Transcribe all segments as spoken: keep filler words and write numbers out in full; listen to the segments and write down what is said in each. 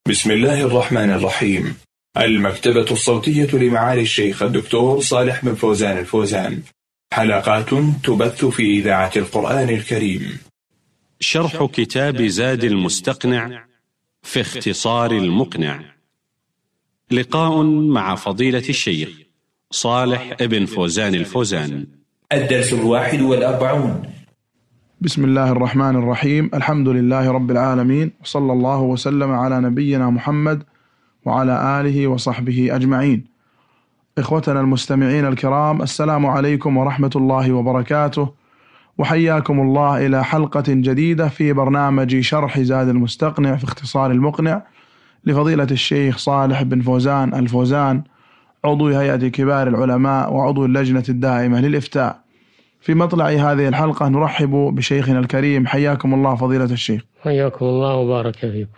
بسم الله الرحمن الرحيم. المكتبة الصوتية لمعالي الشيخ الدكتور صالح بن فوزان الفوزان، حلقات تبث في إذاعة القرآن الكريم. شرح كتاب زاد المستقنع في اختصار المقنع، لقاء مع فضيلة الشيخ صالح بن فوزان الفوزان. الدرس الواحد والأربعون. بسم الله الرحمن الرحيم. الحمد لله رب العالمين، وصلى الله وسلم على نبينا محمد وعلى آله وصحبه أجمعين. إخوتنا المستمعين الكرام، السلام عليكم ورحمة الله وبركاته، وحياكم الله إلى حلقة جديدة في برنامج شرح زاد المستقنع في اختصار المقنع لفضيلة الشيخ صالح بن فوزان الفوزان، عضو هيئة كبار العلماء وعضو اللجنة الدائمة للإفتاء. في مطلع هذه الحلقة نرحب بشيخنا الكريم، حياكم الله فضيلة الشيخ. حياكم الله وبارك فيكم.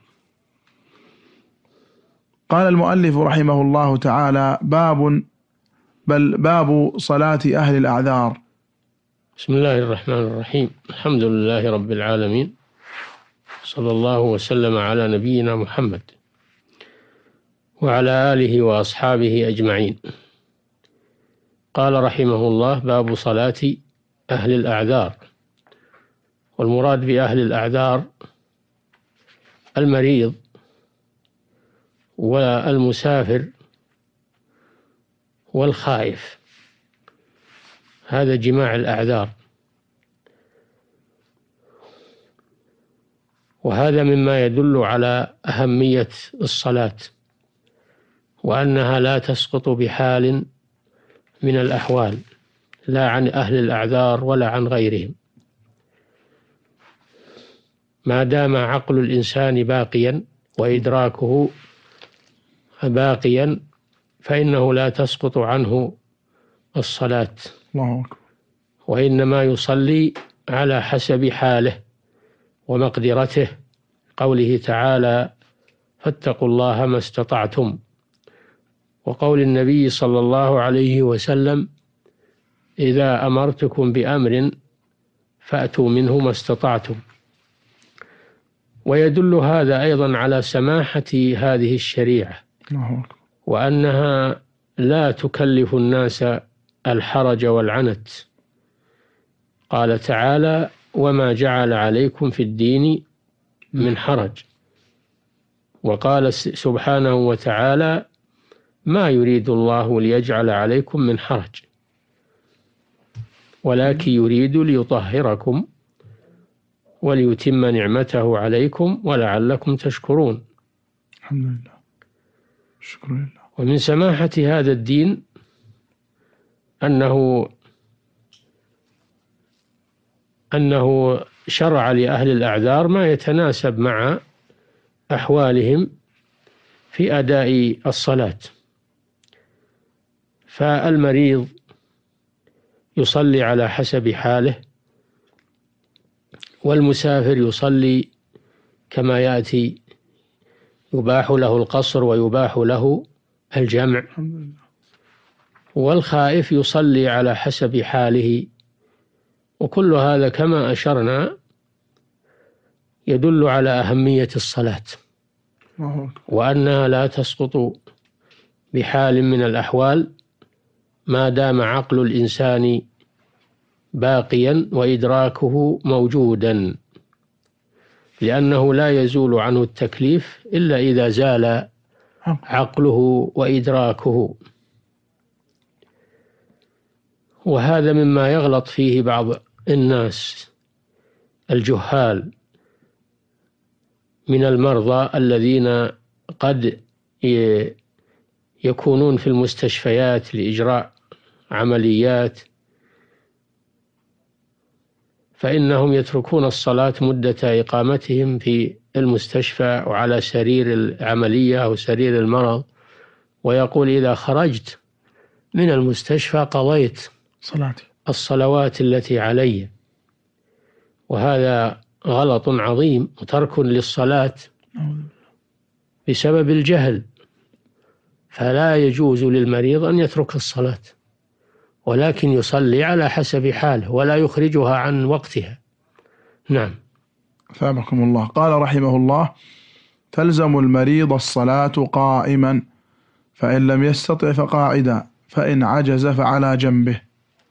قال المؤلف رحمه الله تعالى: باب بل باب صلاة أهل الأعذار. بسم الله الرحمن الرحيم. الحمد لله رب العالمين، صلى الله وسلم على نبينا محمد وعلى آله وأصحابه أجمعين. قال رحمه الله: باب صلاة أهل الأعذار. والمراد بأهل الأعذار المريض والمسافر والخائف، هذا جماع الأعذار. وهذا مما يدل على أهمية الصلاة، وأنها لا تسقط بحال من الأحوال، لا عن أهل الأعذار ولا عن غيرهم، ما دام عقل الإنسان باقيا وإدراكه باقيا فإنه لا تسقط عنه الصلاة، الله أكبر. وإنما يصلي على حسب حاله ومقدرته، قوله تعالى: فاتقوا الله ما استطعتم، وقول النبي صلى الله عليه وسلم: إذا أمرتكم بأمر فأتوا منه ما استطعتم. ويدل هذا أيضا على سماحة هذه الشريعة، وأنها لا تكلف الناس الحرج والعنت. قال تعالى: وما جعل عليكم في الدين من حرج. وقال سبحانه وتعالى: ما يريد الله ليجعل عليكم من حرج ولكن يريد ليطهركم وليتم نعمته عليكم ولعلكم تشكرون. الحمد لله، شكرا لله. ومن سماحة هذا الدين أنه أنه شرع لأهل الأعذار ما يتناسب مع أحوالهم في أداء الصلاة. فالمريض يصلي على حسب حاله، والمسافر يصلي كما يأتي، يباح له القصر ويباح له الجمع، والخائف يصلي على حسب حاله. وكل هذا كما أشرنا يدل على أهمية الصلاة، وأنها لا تسقط بحال من الأحوال ما دام عقل الإنسان باقيا وإدراكه موجودا، لأنه لا يزول عنه التكليف إلا إذا زال عقله وإدراكه. وهذا مما يغلط فيه بعض الناس الجهال من المرضى الذين قد يكونون في المستشفيات لإجراء عمليات، فإنهم يتركون الصلاة مدة إقامتهم في المستشفى وعلى سرير العملية أو سرير المرض، ويقول: إذا خرجت من المستشفى قضيت صلاتي الصلوات التي علي. وهذا غلط عظيم وترك للصلاة بسبب الجهل. فلا يجوز للمريض أن يترك الصلاة، ولكن يصلي على حسب حاله ولا يخرجها عن وقتها. نعم. ثابكم الله. قال رحمه الله: تلزم المريض الصلاة قائما، فإن لم يستطع فقاعدا، فإن عجز فعلى جنبه.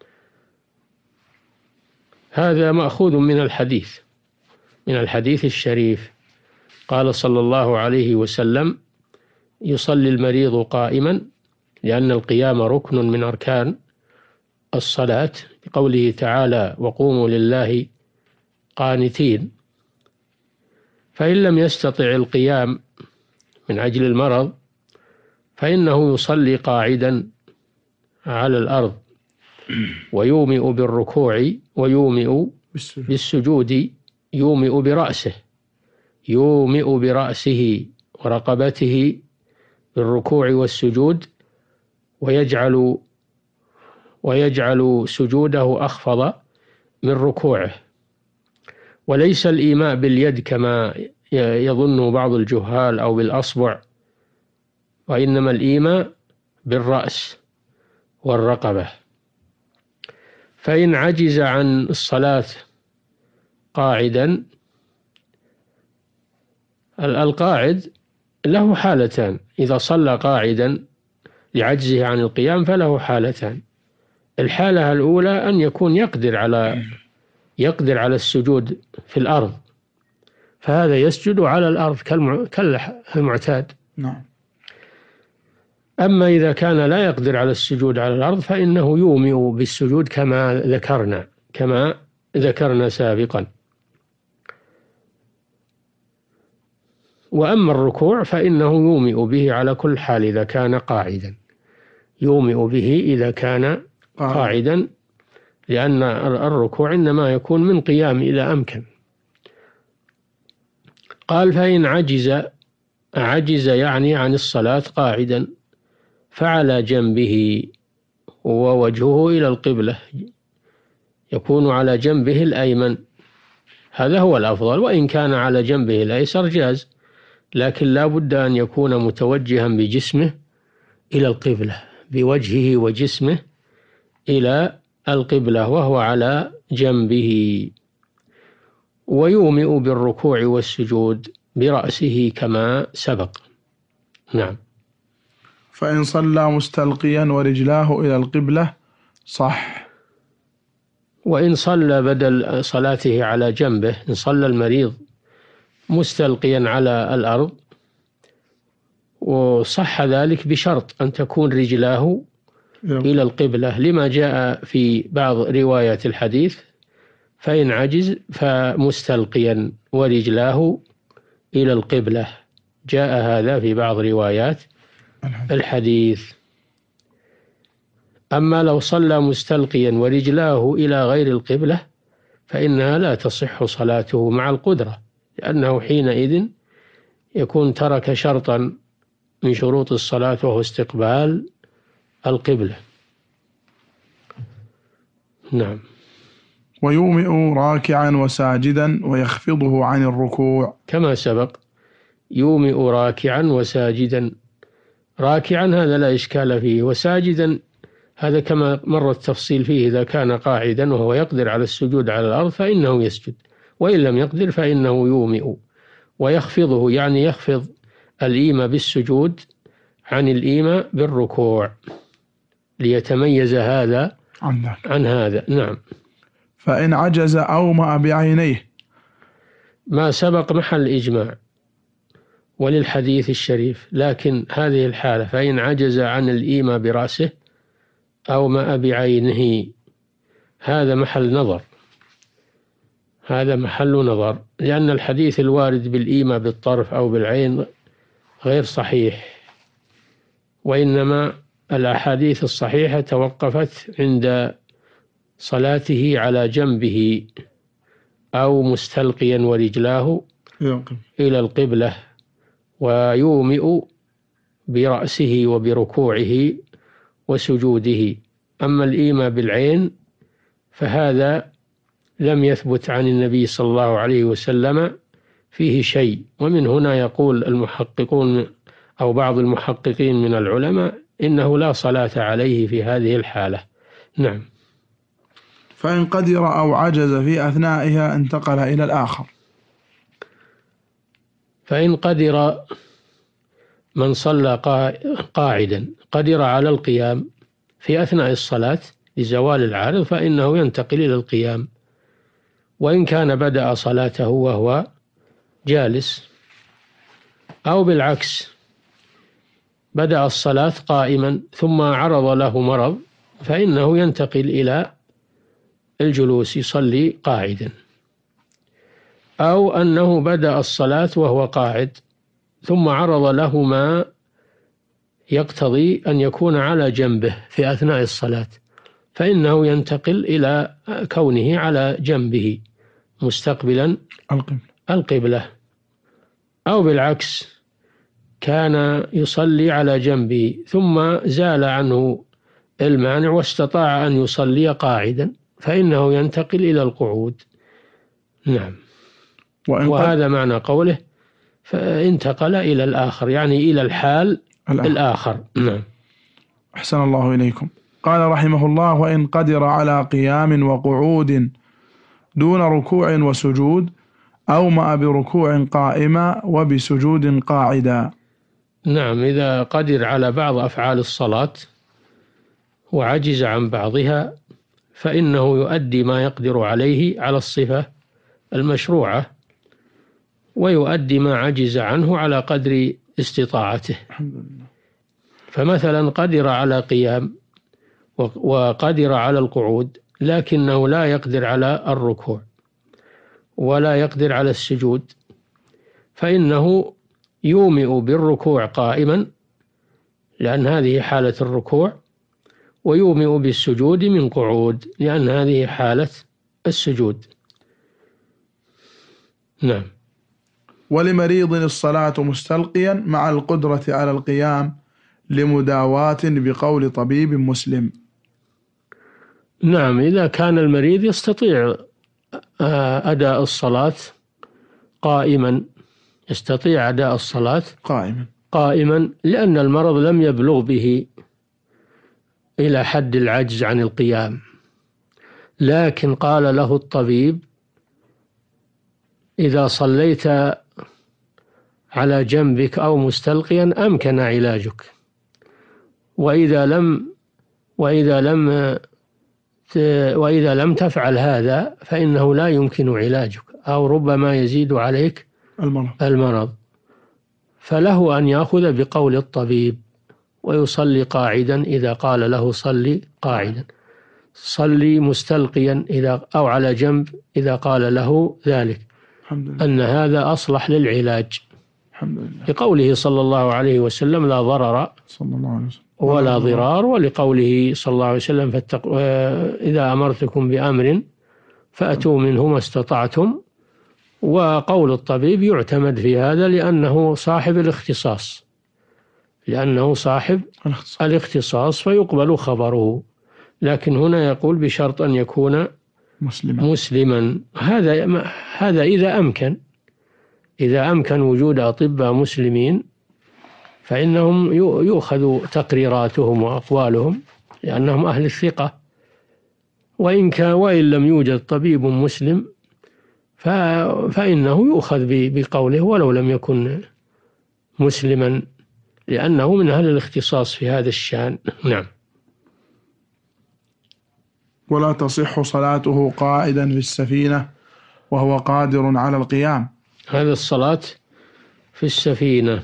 هذا مأخوذ من الحديث من الحديث الشريف. قال صلى الله عليه وسلم: يصلي المريض قائما، لأن القيام ركن من أركان الصلاة، بقوله تعالى: وقوموا لله قانتين. فإن لم يستطع القيام من أجل المرض فإنه يصلي قاعدا على الأرض، ويومئ بالركوع ويومئ بالسجود، يومئ برأسه يومئ برأسه ورقبته بالركوع والسجود، ويجعل ويجعل سجوده أخفض من ركوعه. وليس الإيماء باليد كما يظن بعض الجهال أو بالأصبع، وإنما الإيماء بالرأس والرقبة. فإن عجز عن الصلاة قاعدا، القاعد له حالتان: إذا صلى قاعدا لعجزه عن القيام فله حالتان. الحالة الأولى أن يكون يقدر على يقدر على السجود في الأرض، فهذا يسجد على الأرض كالمعتاد. نعم. أما إذا كان لا يقدر على السجود على الأرض فإنه يومئ بالسجود كما ذكرنا كما ذكرنا سابقا. وأما الركوع فإنه يومئ به على كل حال إذا كان قاعدا، يومئ به إذا كان قاعدا، لأن الركوع إنما يكون من قيام إذا أمكن. قال: فإن عجز عجز يعني عن الصلاة قاعدا، فعلى جنبه ووجهه إلى القبلة، يكون على جنبه الأيمن، هذا هو الأفضل. وإن كان على جنبه الأيسر جاز، لكن لا بد أن يكون متوجها بجسمه إلى القبلة، بوجهه وجسمه إلى القبلة وهو على جنبه. ويومئ بالركوع والسجود برأسه كما سبق. نعم. فإن صلى مستلقيا ورجلاه إلى القبلة صح. وإن صلى بدل صلاته على جنبه، إن صلى المريض مستلقيا على الأرض، وصح ذلك بشرط أن تكون رجلاه إلى القبلة، لما جاء في بعض روايات الحديث: فإن عجز فمستلقيا ورجلاه إلى القبلة. جاء هذا في بعض روايات الحديث. أما لو صلى مستلقيا ورجلاه إلى غير القبلة فإنها لا تصح صلاته مع القدرة، لأنه حينئذ يكون ترك شرطا من شروط الصلاة، وهو استقبال القبلة. نعم. ويومئ راكعا وساجدا ويخفضه عن الركوع كما سبق، يومئ راكعا وساجدا. راكعا هذا لا إشكال فيه، وساجدا هذا كما مر التفصيل فيه، إذا كان قاعدا وهو يقدر على السجود على الأرض فإنه يسجد، وإن لم يقدر فإنه يومئ. ويخفضه يعني يخفض الإيمة بالسجود عن الإيمة بالركوع، ليتميز هذا عن, عن هذا. نعم. فإن عجز أومأ بعينيه، ما سبق محل إجماع وللحديث الشريف، لكن هذه الحالة فإن عجز عن الإيمة برأسه أومأ بعينه، هذا محل نظر هذا محل نظر لأن الحديث الوارد بالإيمة بالطرف أو بالعين غير صحيح، وإنما الأحاديث الصحيحة توقفت عند صلاته على جنبه أو مستلقيا ورجلاه إلى القبلة، ويومئ برأسه وبركوعه وسجوده. أما الإيمة بالعين فهذا لم يثبت عن النبي صلى الله عليه وسلم فيه شيء، ومن هنا يقول المحققون أو بعض المحققين من العلماء إنه لا صلاة عليه في هذه الحالة. نعم. فإن قدر أو عجز في أثنائها انتقل إلى الآخر. فإن قدر من صلى قاعدا قدر على القيام في أثناء الصلاة لزوال العارض فإنه ينتقل إلى القيام. وإن كان بدأ صلاته وهو جالس أو بالعكس بدأ الصلاة قائما ثم عرض له مرض فإنه ينتقل إلى الجلوس يصلي قاعدا، أو أنه بدأ الصلاة وهو قاعد ثم عرض له ما يقتضي أن يكون على جنبه في أثناء الصلاة فإنه ينتقل إلى كونه على جنبه مستقبلا القبلة، أو بالعكس كان يصلي على جنبه ثم زال عنه المانع واستطاع أن يصلي قاعدا فإنه ينتقل إلى القعود. نعم. وهذا معنى قوله فانتقل إلى الآخر، يعني إلى الحال الآخر, الآخر. نعم. أحسن الله إليكم. قال رحمه الله: وإن قدر على قيام وقعود دون ركوع وسجود أومأ بركوع قائما وبسجود قاعدا. نعم، إذا قدر على بعض أفعال الصلاة وعجز عن بعضها فإنه يؤدي ما يقدر عليه على الصفة المشروعة ويؤدي ما عجز عنه على قدر استطاعته. فمثلا قدر على قيام وقدر على القعود لكنه لا يقدر على الركوع ولا يقدر على السجود فإنه يومئ بالركوع قائما لأن هذه حالة الركوع، ويومئ بالسجود من قعود لأن هذه حالة السجود. نعم. ولمريض الصلاة مستلقيا مع القدرة على القيام لمداواة بقول طبيب مسلم. نعم، إذا كان المريض يستطيع أداء الصلاة قائما يستطيع أداء الصلاة قائما قائما لأن المرض لم يبلغ به إلى حد العجز عن القيام، لكن قال له الطبيب: إذا صليت على جنبك أو مستلقيا أمكن علاجك، وإذا لم وإذا لم وإذا لم تفعل هذا فإنه لا يمكن علاجك أو ربما يزيد عليك المرض, المرض. فله أن يأخذ بقول الطبيب ويصلي قاعدا إذا قال له صلي قاعدا، صلي مستلقيا إذا أو على جنب إذا قال له ذلك، الحمد لله. أن هذا أصلح للعلاج، الحمد لله. لقوله صلى الله عليه وسلم: لا ضرر صلى الله عليه وسلم ولا ضرار، ولقوله صلى الله عليه وسلم: فاتق... إذا أمرتكم بأمر فأتوا منه ما استطعتم. وقول الطبيب يعتمد في هذا لأنه صاحب الاختصاص لأنه صاحب الاختصاص فيقبل خبره، لكن هنا يقول بشرط أن يكون مسلما, مسلما. هذا هذا إذا أمكن إذا أمكن وجود أطباء مسلمين فإنهم يؤخذ تقريراتهم وأقوالهم لأنهم أهل الثقة، وإن كان وإن لم يوجد طبيب مسلم فإنه يؤخذ بقوله ولو لم يكن مسلما لأنه من أهل الاختصاص في هذا الشأن. نعم. ولا تصح صلاته قائدا في السفينة وهو قادر على القيام. هذا الصلاة في السفينة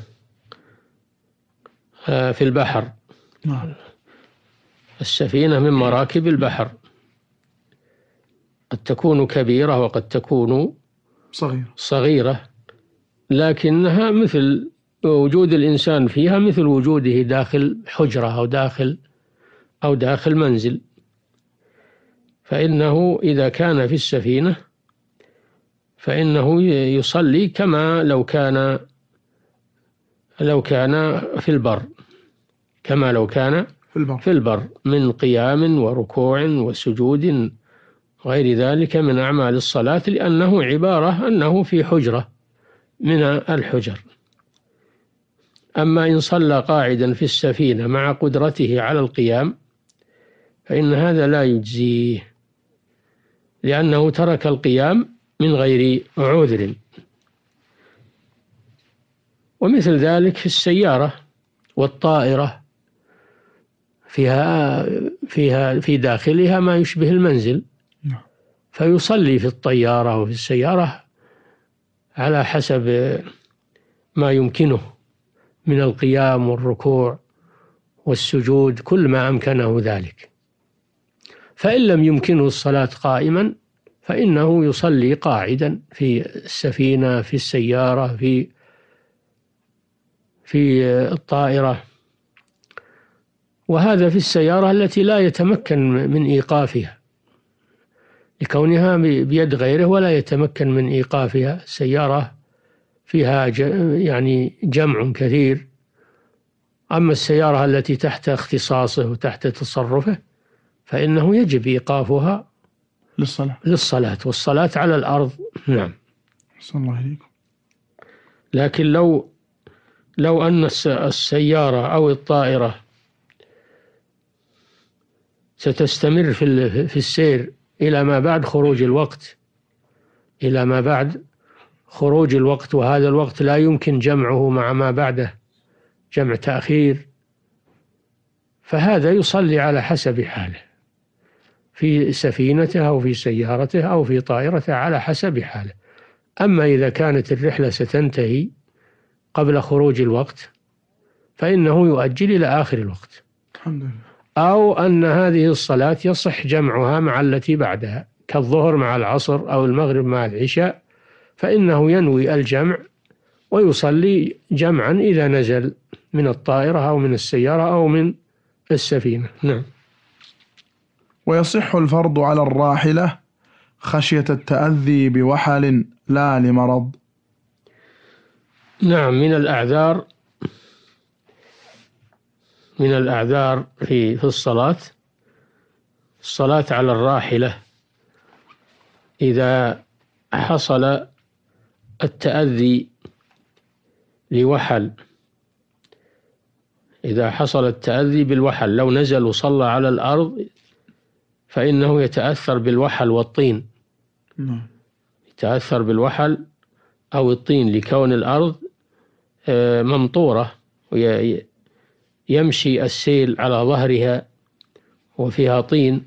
في البحر. نعم. السفينة من مراكب البحر، قد تكون كبيرة وقد تكون صغيرة صغيرة لكنها مثل وجود الإنسان فيها مثل وجوده داخل حجرة أو داخل أو داخل منزل. فإنه إذا كان في السفينة فإنه يصلي كما لو كان لو كان في البر كما لو كان في البر, في البر من قيام وركوع وسجود غير ذلك من أعمال الصلاة، لأنه عبارة أنه في حجرة من الحجر. أما إن صلى قاعدا في السفينة مع قدرته على القيام فإن هذا لا يجزيه، لأنه ترك القيام من غير عذر. ومثل ذلك في السيارة والطائرة، فيها فيها في داخلها ما يشبه المنزل، فيصلي في الطيارة وفي السيارة على حسب ما يمكنه من القيام والركوع والسجود، كل ما أمكنه ذلك. فإن لم يمكنه الصلاة قائما فإنه يصلي قاعدا في السفينة، في السيارة، في في الطائرة. وهذا في السيارة التي لا يتمكن من إيقافها لكونها بيد غيره ولا يتمكن من إيقافها. السيارة فيها يعني جمع كثير، أما السيارة التي تحت اختصاصه وتحت تصرفه فإنه يجب إيقافها للصلاة للصلاة والصلاة على الأرض. نعم. صلى الله عليكم. لكن لو لو أن السيارة أو الطائرة ستستمر في في السير إلى ما بعد خروج الوقت إلى ما بعد خروج الوقت وهذا الوقت لا يمكن جمعه مع ما بعده، جمع تأخير، فهذا يصلي على حسب حاله في سفينته أو في سيارته أو في طائرته على حسب حاله. أما إذا كانت الرحلة ستنتهي قبل خروج الوقت فإنه يؤجل إلى آخر الوقت، الحمد لله. أو أن هذه الصلاة يصح جمعها مع التي بعدها كالظهر مع العصر أو المغرب مع العشاء، فإنه ينوي الجمع ويصلي جمعا إذا نزل من الطائرة أو من السيارة أو من السفينة. نعم. ويصح الفرض على الراحلة خشية التأذي بوحل لا لمرض. نعم، من الأعذار من الأعذار في في الصلاة الصلاة على الراحلة إذا حصل التأذي لوحل إذا حصل التأذي بالوحل، لو نزل وصلى على الأرض فإنه يتأثر بالوحل والطين، يتأثر بالوحل أو الطين لكون الأرض ممطورة ويمشي السيل على ظهرها وفيها طين،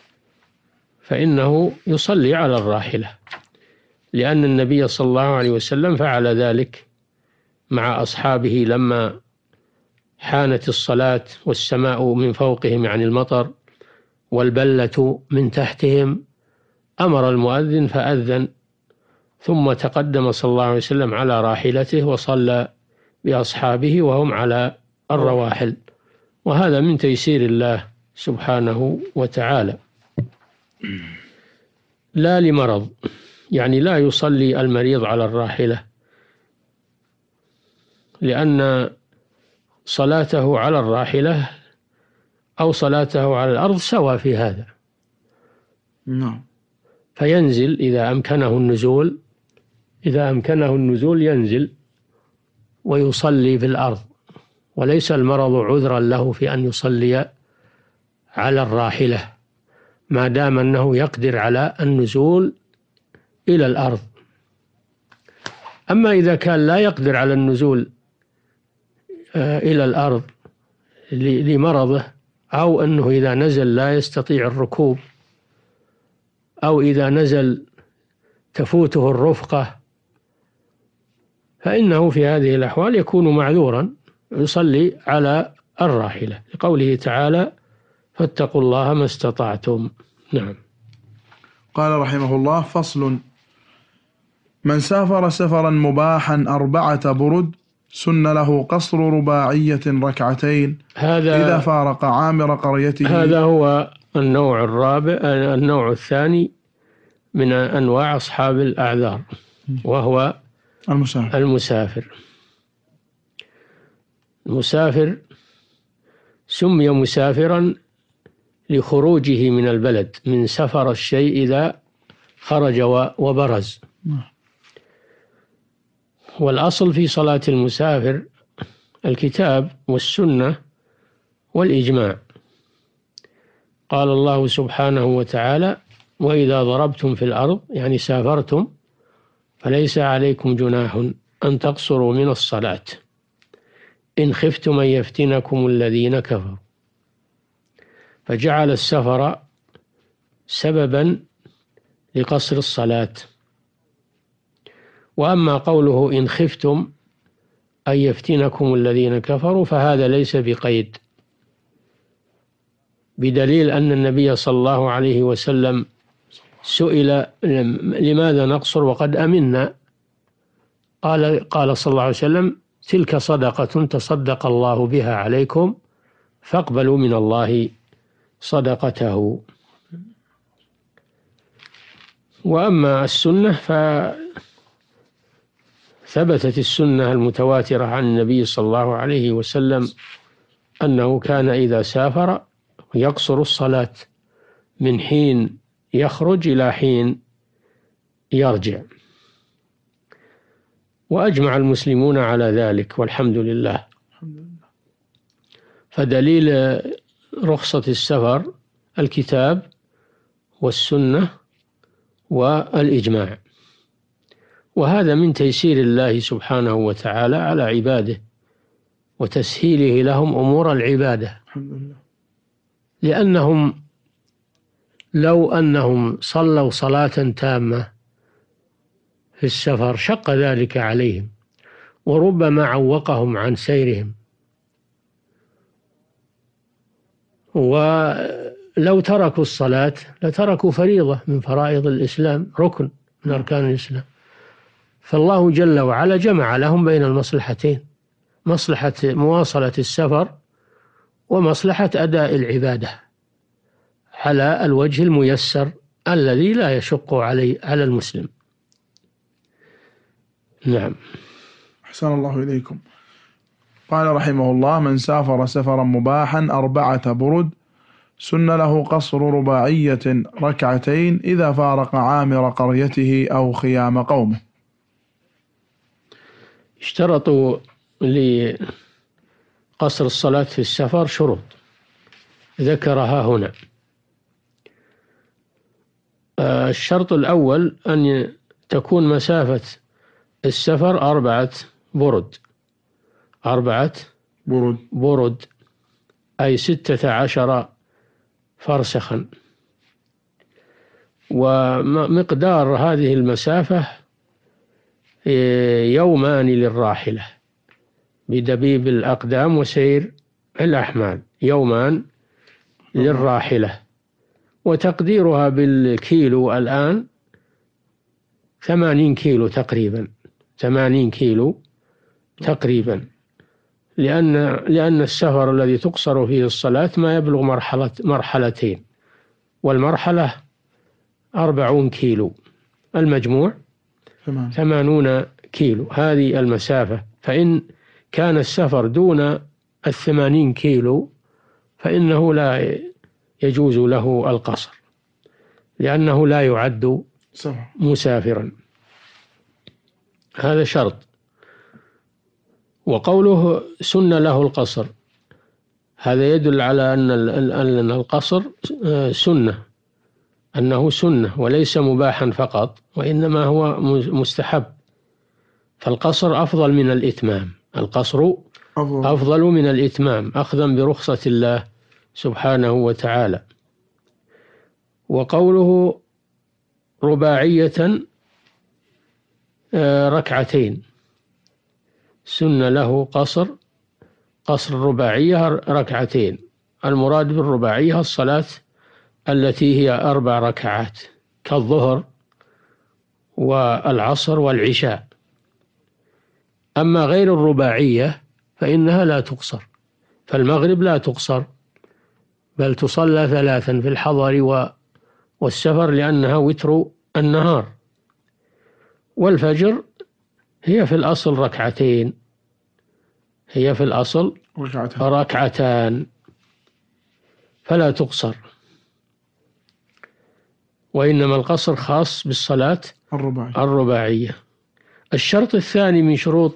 فإنه يصلي على الراحلة، لأن النبي صلى الله عليه وسلم فعل ذلك مع أصحابه لما حانت الصلاة والسماء من فوقهم عن المطر والبلة من تحتهم، أمر المؤذن فأذن ثم تقدم صلى الله عليه وسلم على راحلته وصلى بأصحابه وهم على الرواحل، وهذا من تيسير الله سبحانه وتعالى. لا لمرض، يعني لا يصلي المريض على الراحلة، لأن صلاته على الراحلة أو صلاته على الأرض سواء في هذا. نعم. فينزل إذا أمكنه النزول إذا أمكنه النزول ينزل ويصلي في الأرض، وليس المرض عذرا له في أن يصلي على الراحلة ما دام أنه يقدر على النزول إلى الأرض. أما إذا كان لا يقدر على النزول إلى الأرض لمرضه، أو أنه إذا نزل لا يستطيع الركوب، أو إذا نزل تفوته الرفقة، فإنه في هذه الأحوال يكون معذورا يصلي على الراحلة، لقوله تعالى: فاتقوا الله ما استطعتم. نعم. قال رحمه الله: فصل: من سافر سفرا مباحا أربعة برد سن له قصر رباعية ركعتين هذا إذا فارق عامر قريته. هذا هو النوع الرابع النوع الثاني من أنواع أصحاب الأعذار، وهو المسافر. المسافر المسافر سمي مسافرا لخروجه من البلد، من سفر الشيء إذا خرج وبرز. والأصل في صلاة المسافر الكتاب والسنة والإجماع. قال الله سبحانه وتعالى: وإذا ضربتم في الأرض، يعني سافرتم، فليس عليكم جناح أن تقصروا من الصلاة. إن خفتم أن يفتنكم الذين كفروا، فجعل السفر سببا لقصر الصلاة. وأما قوله إن خفتم أن يفتنكم الذين كفروا فهذا ليس بقيد، بدليل أن النبي صلى الله عليه وسلم سئل لماذا نقصر وقد أمنا، قال قال صلى الله عليه وسلم تلك صدقة تصدق الله بها عليكم فاقبلوا من الله صدقته. وأما السنة فثبتت السنة المتواترة عن النبي صلى الله عليه وسلم أنه كان إذا سافر يقصر الصلاة من حين يخرج إلى حين يرجع، وأجمع المسلمون على ذلك والحمد لله. فدليل رخصة السفر الكتاب والسنة والإجماع، وهذا من تيسير الله سبحانه وتعالى على عباده وتسهيله لهم أمور العبادة، لأنهم لو أنهم صلوا صلاة تامة في السفر شق ذلك عليهم وربما عوقهم عن سيرهم، ولو تركوا الصلاة لتركوا فريضة من فرائض الإسلام، ركن من أركان الإسلام. فالله جل وعلا جمع لهم بين المصلحتين، مصلحة مواصلة السفر ومصلحة أداء العبادة على الوجه الميسر الذي لا يشق عليه على المسلم. نعم. أحسن الله إليكم. قال رحمه الله: من سافر سفرا مباحا أربعة برد سن له قصر رباعية ركعتين إذا فارق عامر قريته أو خيام قومه. اشترطوا لقصر الصلاة في السفر شروط ذكرها هنا. الشرط الأول أن تكون مسافة السفر أربعة برد أربعة برد برد أي ستة عشر فرسخا، ومقدار هذه المسافة يومان للراحلة بدبيب الأقدام وسير الأحمال، يومان للراحلة، وتقديرها بالكيلو الآن ثمانين كيلو تقريبا، ثمانين كيلو تقريبا، لأن لأن السفر الذي تقصر فيه الصلاة ما يبلغ مرحلة مرحلتين، والمرحلة أربعون كيلو، المجموع ثمانون كيلو. هذه المسافة، فإن كان السفر دون الثمانين كيلو فإنه لا يجوز له القصر، لأنه لا يعد مسافرا. هذا شرط. وقوله سن له القصر هذا يدل على أن القصر سنة، أنه سنة وليس مباحا فقط، وإنما هو مستحب. فالقصر أفضل من الإتمام، القصر أفضل من الإتمام أخذا برخصة الله سبحانه وتعالى. وقوله رباعية ركعتين سن له قصر قصر الرباعية ركعتين. المراد بالرباعية الصلاة التي هي أربع ركعات كالظهر والعصر والعشاء. أما غير الرباعية فإنها لا تقصر، فالمغرب لا تقصر بل تصلى ثلاثا في الحضر والسفر لأنها وتر النهار. والفجر هي في الأصل ركعتين، هي في الأصل ركعتان فلا تقصر، وإنما القصر خاص بالصلاة الرباعية. الرباعية. الشرط الثاني من شروط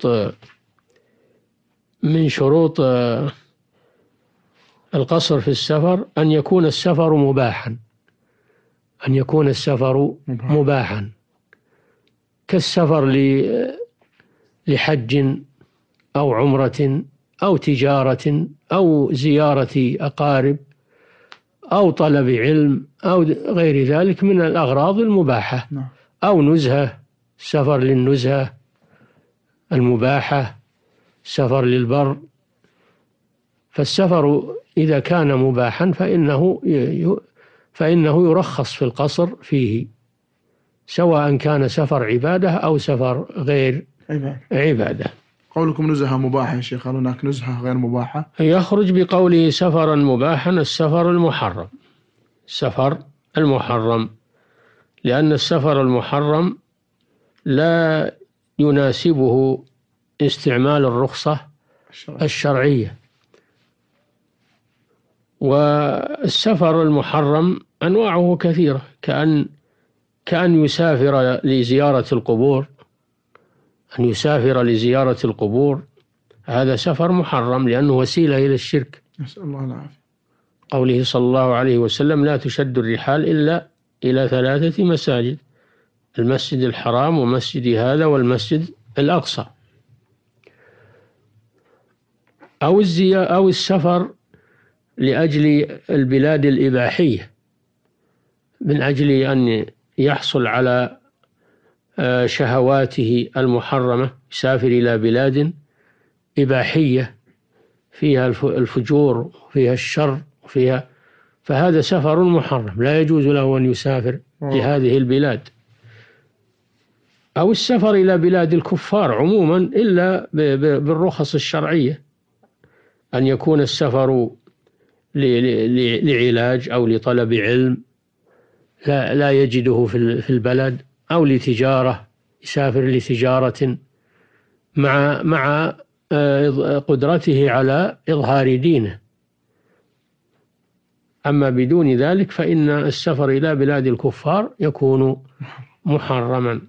من شروط القصر في السفر أن يكون السفر مباحا، أن يكون السفر مباحا كالسفر لحج أو عمرة أو تجارة أو زيارة أقارب أو طلب علم أو غير ذلك من الأغراض المباحة، أو نزهة، سفر للنزهة المباحة، سفر للبر. فالسفر إذا كان مباحا فإنه فإنه يرخص في القصر فيه، سواء كان سفر عبادة أو سفر غير عبادة. قولكم نزهة مباحة يا شيخ، هل هناك نزهة غير مباحة؟ يخرج بقوله سفرا مباحا السفر المحرم، السفر المحرم، لأن السفر المحرم لا يناسبه استعمال الرخصة الشرعية. والسفر المحرم أنواعه كثيرة، كأن كأن يسافر لزيارة القبور، أن يسافر لزيارة القبور هذا سفر محرم لأنه وسيلة إلى الشرك، نسأل الله العافية. قوله صلى الله عليه وسلم لا تشد الرحال إلا إلى ثلاثة مساجد: المسجد الحرام ومسجد هذا والمسجد الأقصى. أو الزيارة أو السفر لأجل البلاد الإباحية، من أجل أن يحصل على شهواته المحرمة، يسافر إلى بلاد إباحية فيها الفجور وفيها الشر وفيها، فهذا سفر محرم لا يجوز له أن يسافر لهذه البلاد. أو السفر إلى بلاد الكفار عموما إلا بالرخص الشرعية، أن يكون السفر لعلاج أو لطلب علم لا لا يجده في البلد، أو لتجارة، يسافر لتجارة مع مع قدرته على إظهار دينه. أما بدون ذلك فإن السفر إلى بلاد الكفار يكون محرما،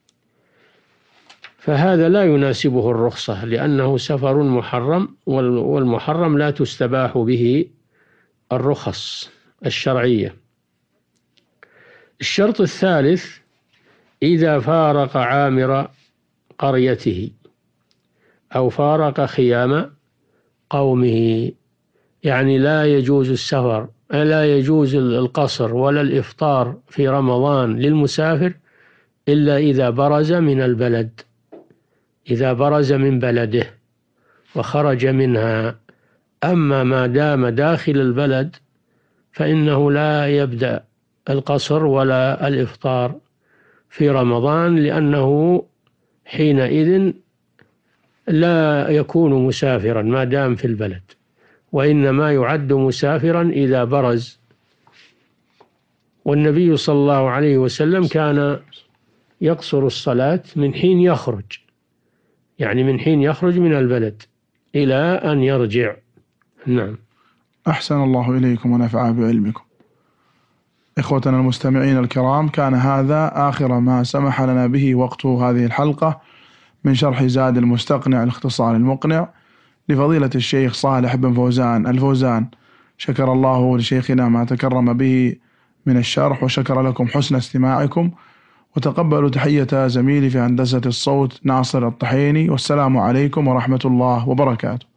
فهذا لا يناسبه الرخصة لأنه سفر محرم، والمحرم لا تستباح به الرخص الشرعية. الشرط الثالث إذا فارق عامر قريته أو فارق خيام قومه، يعني لا يجوز السفر، لا يجوز القصر ولا الإفطار في رمضان للمسافر إلا إذا برز من البلد، إذا برز من بلده وخرج منها. أما ما دام داخل البلد فإنه لا يبدأ القصر ولا الإفطار في رمضان، لأنه حينئذ لا يكون مسافرا ما دام في البلد، وإنما يعد مسافرا إذا برز. والنبي صلى الله عليه وسلم كان يقصر الصلاة من حين يخرج، يعني من حين يخرج من البلد إلى أن يرجع. نعم. أحسن الله إليكم ونفع بعلمكم. إخوتنا المستمعين الكرام، كان هذا آخر ما سمح لنا به وقت هذه الحلقة من شرح زاد المستقنع الاختصار المقنع لفضيلة الشيخ صالح بن فوزان الفوزان. شكر الله لشيخنا ما تكرم به من الشرح، وشكر لكم حسن استماعكم، وتقبلوا تحية زميلي في هندسة الصوت ناصر الطحيني، والسلام عليكم ورحمة الله وبركاته.